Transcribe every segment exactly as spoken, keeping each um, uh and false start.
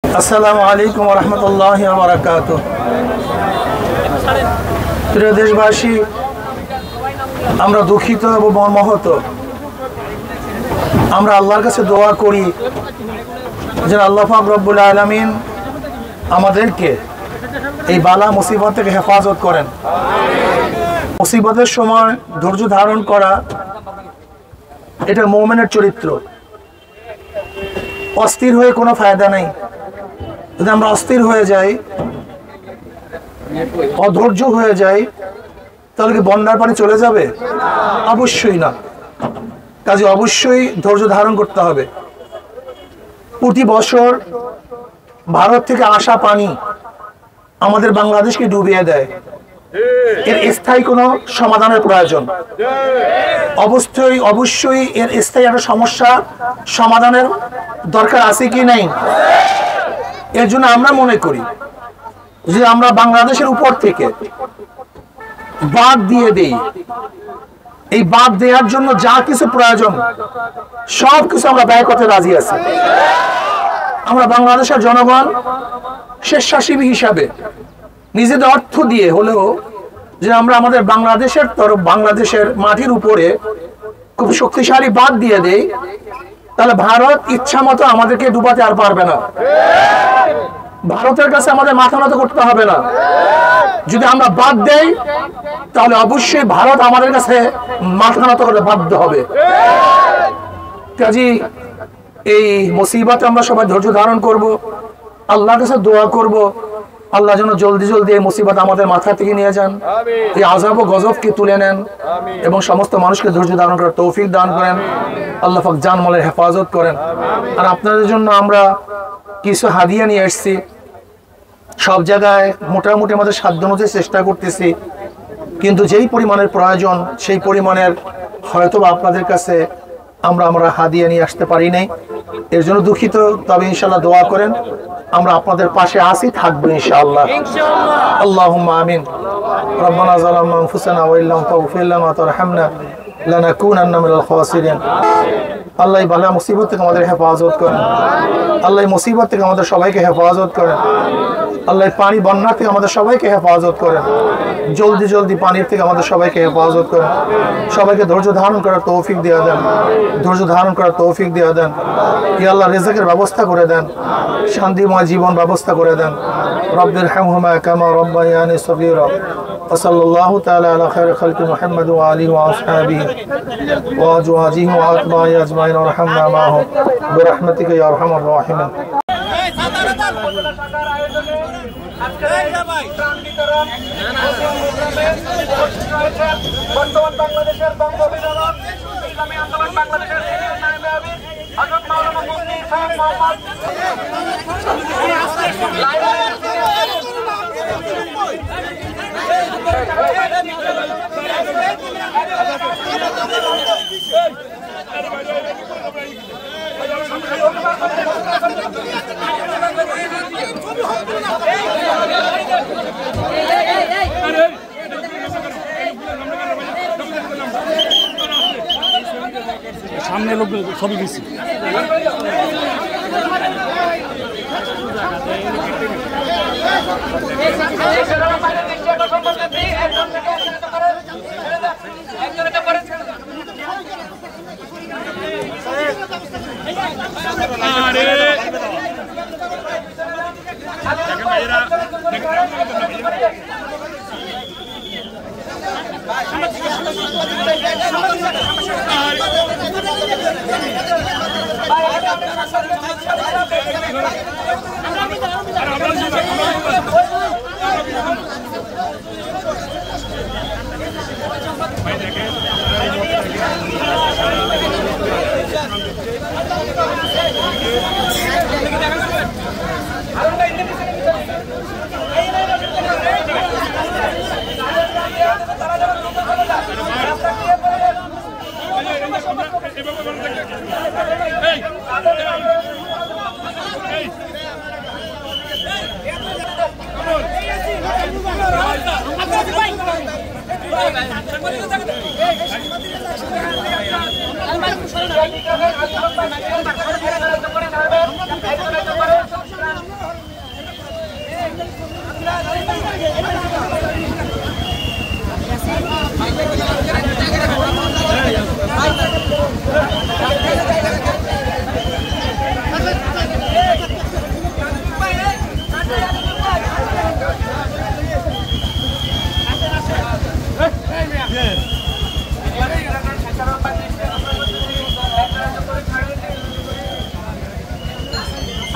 আসসালামু আলাইকুম ওয়া রাহমাতুল্লাহি ওয়া বারাকাতুহু। প্রিয় দেশবাসী, আমরা দুঃখিত এবং মর্মাহত। আমরা আল্লাহর কাছে দোয়া করি যে আল্লাহ পাক রব্বুল আলামিন আমাদেরকে এই বালা মুসিবত থেকে হেফাজত করেন। মুসিবতের সময় ধৈর্য ধারণ করা এটা মুমিনের চরিত্র। অস্থির হয়ে কোনো ফায়দা নেই। যদি আমরা অস্থির হয়ে যাই, অধৈর্য হয়ে যাই, তাহলে কি বন্যার পানি চলে যাবে? অবশ্যই না। কাজে অবশ্যই ধৈর্য ধারণ করতে হবে। প্রতি বছর ভারত থেকে আসা পানি আমাদের বাংলাদেশকে ডুবিয়ে দেয়। এর স্থায়ী কোনো সমাধানের প্রয়োজন। অবশ্যই অবশ্যই এর স্থায়ী একটা সমস্যা সমাধানের দরকার আছে কি নাই? এর জন্য আমরা মনে করি যে আমরা বাংলাদেশের উপর থেকে বাঁধ দিয়ে দেই। এই বাঁধ দেওয়ার জন্য যা কিছু প্রয়োজন সব কিছু আমরা ব্যয় করতে রাজি আছি। আমরা বাংলাদেশের জনগণ স্বেচ্ছাসেবী হিসাবে নিজেদের অর্থ দিয়ে হলেও যে আমরা আমাদের বাংলাদেশের তরফ বাংলাদেশের মাটির উপরে খুব শক্তিশালী বাঁধ দিয়ে দেই, তাহলে ভারত ইচ্ছা মতো আমাদেরকে ডুবাতে আর পারবে না। ভারতের কাছে আমাদের মাথা নত করতে হবে না। যদি আমরা বাদ দেই, তাহলে অবশ্যই ভারত আমাদের কাছে মাথা নত করতে বাধ্য হবে। কাজী এই মুসিবতে আমরা সবাই ধৈর্য ধারণ করব, আল্লাহর কাছে দোয়া করব, আল্লাহ যেন জলদি জলদি এই মুসিবত আমাদের মাথা থেকে নিয়ে যান, এই আযাব ও গজবকে তুলে নেন এবং সমস্ত মানুষকে ধৈর্য ধারণ করার তৌফিক দান করেন। আল্লাহ পাক জানমালের হেফাজত করেন। আর আপনাদের জন্য আমরা কিছু হাদিয়া নিয়ে এসেছি। সব জায়গায় মোটামুটি আমাদের সাধ্য অনুযায়ী চেষ্টা করতেছি, কিন্তু যেই পরিমাণের প্রয়োজন সেই পরিমাণের হয়তো আপনাদের কাছে আমরা আমরা হাদিয়া নিয়ে আসতে পারি নাই। এর জন্য দুঃখিত। তবে ইনশাআল্লাহ দোয়া করেন, আমরা আপনাদের পাশে আছি, থাকবো ইনশাআল্লাহ। আল্লাহুম্মা আমিন। রব্বানা যালামনা আনফুসানা ওয়া ইল্লাম তাগফির লানা ওয়া তারহামনা লানাকুনান্না মিনাল খাসিরিন। আল্লাহ এই বালা মুসিবত থেকে আমাদের হেফাজত করেন। আল্লাহ এই মুসিবত থেকে আমাদের সবাইকে হেফাজত করেন। আল্লাহ পানি বন্যা থেকে আমাদের সবাইকে হেফাজত করেন। জলদি জলদি পানির থেকে আমাদের সবাইকে হেফাজত করেন। সবাইকে ধৈর্য ধারণ করার তৌফিক দিয়ে দেন। ধৈর্য ধারণ করার তৌফিক দিয়ে দেন। ইয়া আল্লাহ রিজকের ব্যবস্থা করে দেন। শান্তিময় জীবন ব্যবস্থা করে দেন। রব্বির হামহুমা কামা রব্বায়ানি সগীরা। وصلى الله تعالى على خير خلق محمد وآله وأصحابه وأزواجه وأتباعه أجمعين وارحمنا معهم برحمتك يا أرحم الراحمين। বর্তমান বাংলাদেশের বঙ্গবিধান ইসলামী আন্দোলন বাংলাদেশের হযরত মাওলানা মুফতি সাহেব মোহাম্মদ সামনে লোক সবই বেশি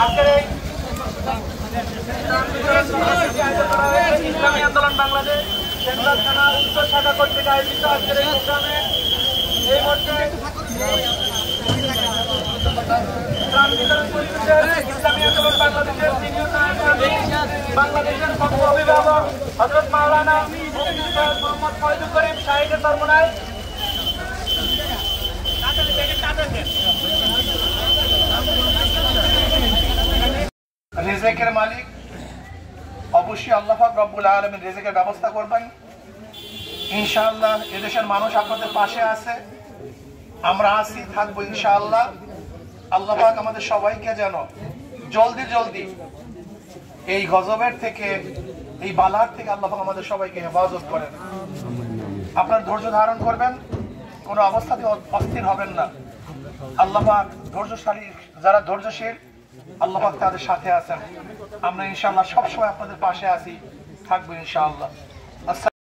আজকের এই ইসলামী আন্দোলন বাংলাদেশ সেন্ট্রাল থানা উত্তর শাখা কর্তৃক আয়োজিত আজকের এই প্রোগ্রামে এই মুহূর্তে ইসলামী আন্দোলন বাংলাদেশের সিনিয়র বাংলাদেশের প্রথম অভিভাবক হযরত মাওলানা মোহাম্মদ ফয়জুল করিম শাহীদের তরমুনায় রিজিকের মালিক অবশ্যই আল্লাহ পাক রব্বুল আলামিন রিজিকের ব্যবস্থা করবেন ইনশাআল্লাহ। এদেশের মানুষ আপনাদের পাশে আছে, আমরা আছি, থাকবো ইনশাআল্লাহ। আল্লাহ পাক আমাদের সবাইকে যেন জলদি জলদি এই গজবের থেকে, এই বালার থেকে আল্লাহ পাক আমাদের সবাইকে হেফাজত করেন। আপনারা ধৈর্য ধারণ করবেন, কোনো অবস্থাতে অস্থির হবেন না। আল্লাহ পাক ধৈর্যশালী, যারা ধৈর্যশীল আল্লাহ পাক তাদের সাথে আছেন। আমরা ইনশাআল্লাহ সবসময় আপনাদের পাশে আছি, থাকবো ইনশাআল্লাহ।